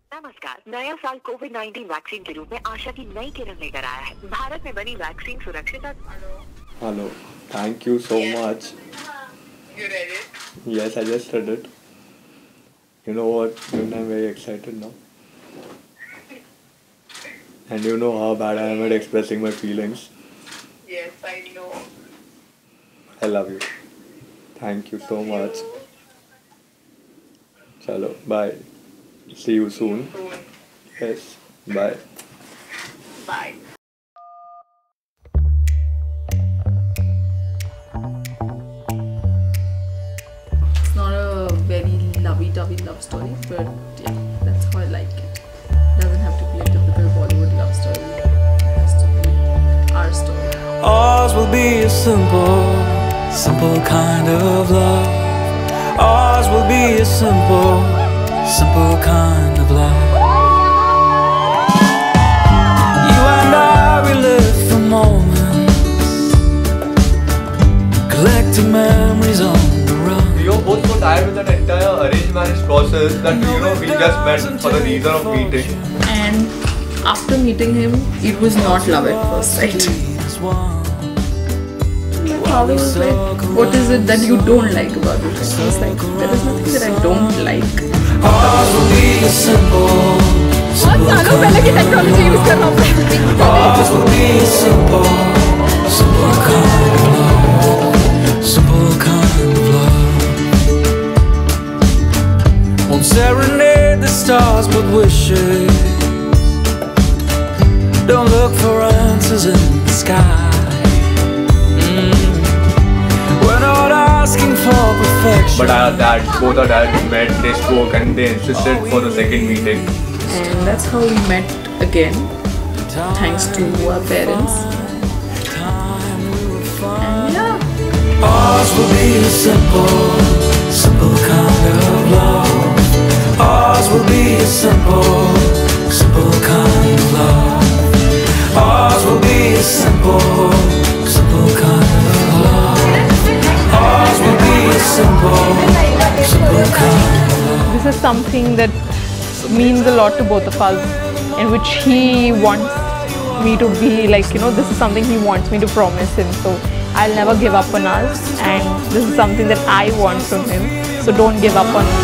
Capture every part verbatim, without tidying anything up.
नमस्कार। नया साल कोविड नाइनटीन वैक्सीन के रूप में आशा की नई किरण लेकर आया है। भारत में बनी वैक्सीन सुरक्षित है। Hello. Thank you so Yes. much. You read it? Yes, I just read it. You know what? Even I'm very excited now. And you know how bad I am at expressing my feelings. Yes, I know. I love you. Thank you so much. Chalo, bye. See you soon. Soon. Yes, bye. Bye. It's not a very lovey-dovey love story, but yeah, that's how I like it. Doesn't have to be a typical Bollywood love story. It has to be our story. Ours will be a simple, simple kind of love. Ours will be a simple, simple kind of love. You and I, we live for moments, collecting memories on the run. We were both so tired with that entire arranged marriage process that you know we just met for the reason of meeting. And after meeting him, it was not love at first sight. I was like, what is it that you don't like about it? I was like, there is nothing that I don't like. Ours will be a simple, simple kind of technology use karna Ours will be a simple, simple kind of love. Simple kind of love. Won't serenade the stars but wishes. Don't look for answers in the sky. We're not asking for perfection. But our dads, both our dads met, they spoke and they insisted for the second meeting. And that's how we met again, thanks to our parents. And yeah. Ours will be a simple, simple kind of love. Ours will be a simple, simple kind of love. Ours will be a simple, simple kind of love. Ours will be a simple, simple kind of love. This is something that means a lot to both of us, in which he wants me to be like, you know, this is something he wants me to promise him. So I'll never give up on us, and this is something that I want from him. So don't give up on us.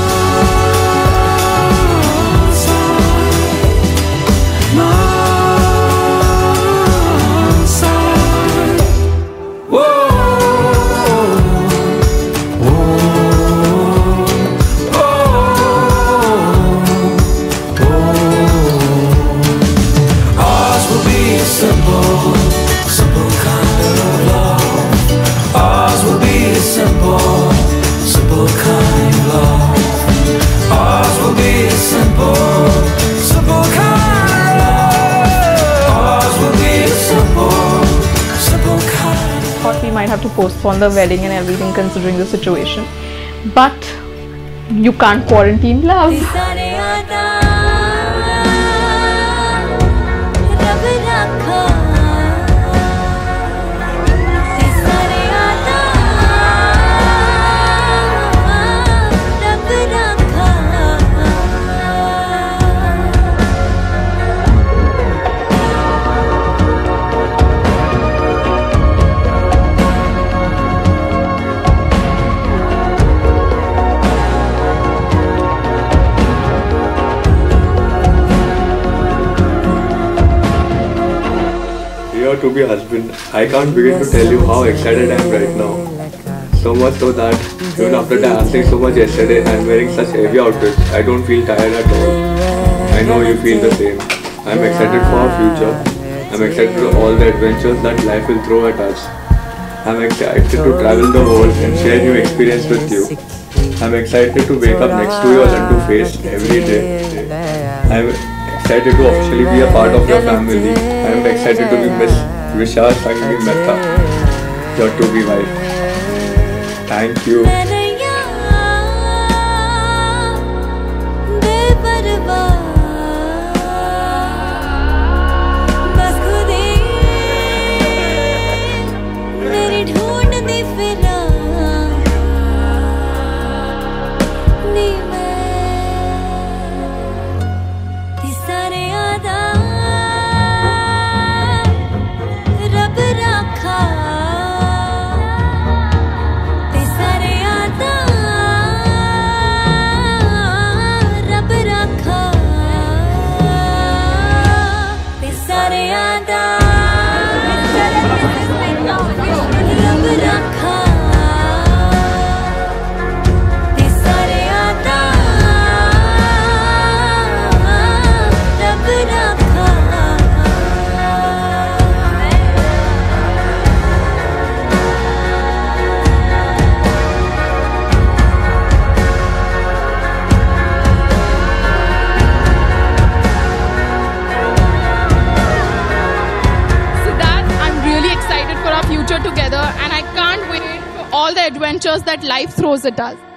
Might have to postpone the wedding and everything considering the situation, but you can't quarantine love. To be a husband, I can't begin to tell you how excited I am right now. So much so that even after dancing so much yesterday, I am wearing such heavy outfits. I don't feel tired at all. I know you feel the same. I am excited for our future. I am excited for all the adventures that life will throw at us. I am excited to travel the world and share new experience with you. I am excited to wake up next to your Landu face every day. I am excited to officially be a part of your family. I am excited to be Miss Vishal Sangi Mehta, your to-be wife. Thank you. adventures that life throws at us.